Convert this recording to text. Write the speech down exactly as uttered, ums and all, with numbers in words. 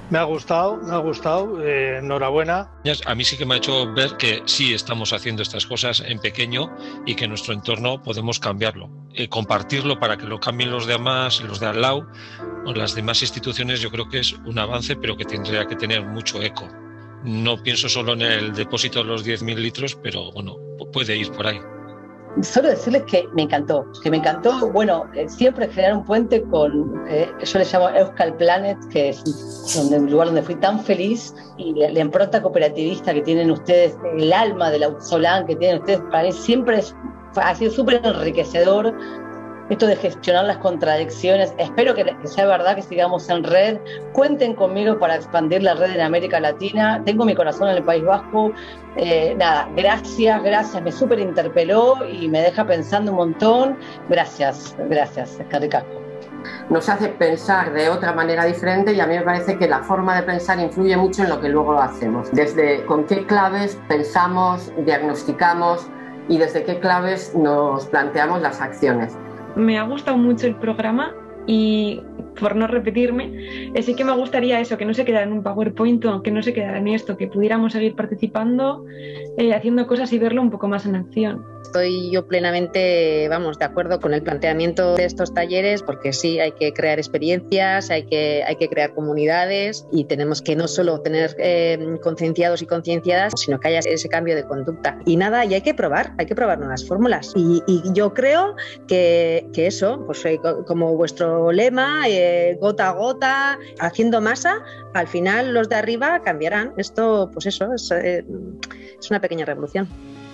Me ha gustado, me ha gustado, eh, enhorabuena. A mí sí que me ha hecho ver que sí estamos haciendo estas cosas en pequeño y que nuestro entorno podemos cambiarlo. Eh, compartirlo para que lo cambien los demás, los de al lado, o las demás instituciones, yo creo que es un avance, pero que tendría que tener mucho eco. No pienso solo en el depósito de los diez mil litros, pero bueno, puede ir por ahí. Solo decirles que me encantó, que me encantó, bueno, eh, siempre generar un puente con, eh, yo le llamo Euskal Planet, que es donde, un lugar donde fui tan feliz, y la, la impronta cooperativista que tienen ustedes, el alma del Auzolán que tienen ustedes, para mí siempre es, ha sido súper enriquecedor. Esto de gestionar las contradicciones, espero que, que sea verdad, que sigamos en red. Cuenten conmigo para expandir la red en América Latina. Tengo mi corazón en el País Vasco. Eh, nada, gracias, gracias. Me súper interpeló y me deja pensando un montón. Gracias, gracias, Eskerrik asko. Nos hace pensar de otra manera diferente y a mí me parece que la forma de pensar influye mucho en lo que luego hacemos. Desde con qué claves pensamos, diagnosticamos y desde qué claves nos planteamos las acciones. Me ha gustado mucho el programa y, por no repetirme, sí que me gustaría eso, que no se quedara en un PowerPoint, que no se quedara en esto, que pudiéramos seguir participando, eh, haciendo cosas y verlo un poco más en acción. Estoy yo plenamente, vamos, de acuerdo con el planteamiento de estos talleres, porque sí, hay que crear experiencias, hay que, hay que crear comunidades y tenemos que no solo tener eh, concienciados y concienciadas, sino que haya ese cambio de conducta. Y nada, y hay que probar, hay que probar nuevas fórmulas. Y, y yo creo que, que eso, pues eh, como vuestro lema, eh, gota a gota, haciendo masa, al final los de arriba cambiarán. Esto, pues eso, es, eh, es una pequeña revolución.